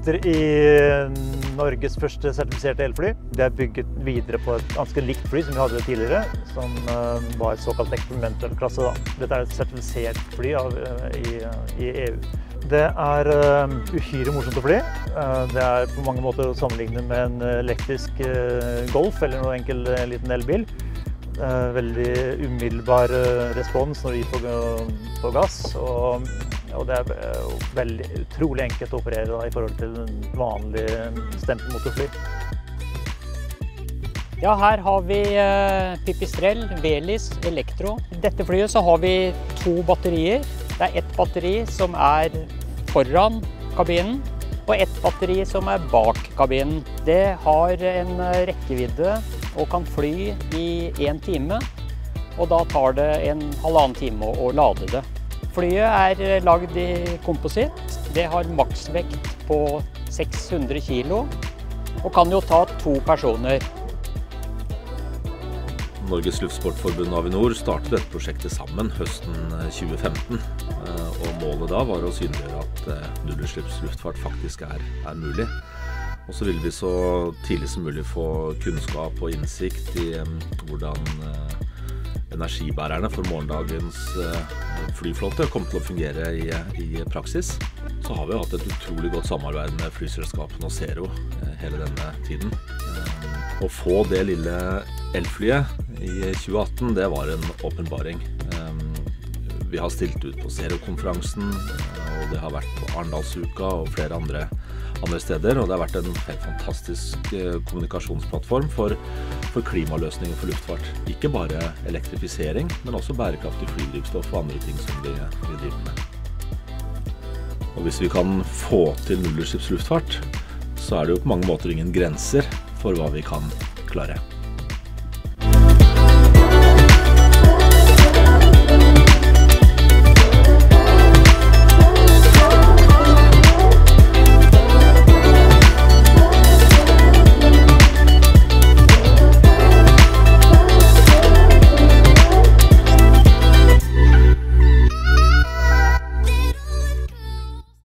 sitter i Norges første sertifiserte elfly. Det er bygget videre på et ganske likt fly som vi hadde tidligere, som var et såkalt experimental klasse. Dette er et sertifisert fly i EU. Det er uhyre morsomt å fly. Det er på mange måter å sammenligne med en elektrisk Golf eller noen enkel liten elbil. Veldig umiddelbar respons når de gir på gass. Og det er veldig utrolig enkelt å operere i forhold til en vanlig stempelmotorfly. Ja, her har vi Pipistrel, Velis, Elektro. I dette flyet så har vi 2 batterier. Det er ett batteri som er foran kabinen, og ett batteri som er bak kabinen. Det har en rekkevidde og kan fly i 1 time, og da tar det en 1,5 time å lade det. Flyet er lagd i kompositt. Det har maksvekt på 600 kilo og kan jo ta 2 personer. Norges Luftsportforbund Avinor startet dette prosjektet sammen høsten 2015. Og målet da var å synliggjøre at nullutslippsluftfart faktisk er mulig. Og så vil vi så tidlig som mulig få kunnskap og innsikt i hvordan energibærerne for morgendagens flyflåte kommer til å fungere i praksis. Så har vi hatt et utrolig godt samarbeid med flyselskapene og Zero hele denne tiden. Å få det lille elflyet i 2018, det var en åpenbaring. Vi har stilt ut på Zero-konferansen, og det har vært på Arendalsuka og flere andre steder, og det har vært en helt fantastisk kommunikasjonsplattform for klimaløsninger for luftfart. Ikke bare elektrifisering, men også bærekraftig flydrivstoff og andre ting som vi driver med. Og hvis vi kan få til nullutslippsluftfart, så er det jo på mange måter ingen grenser for hva vi kan klare.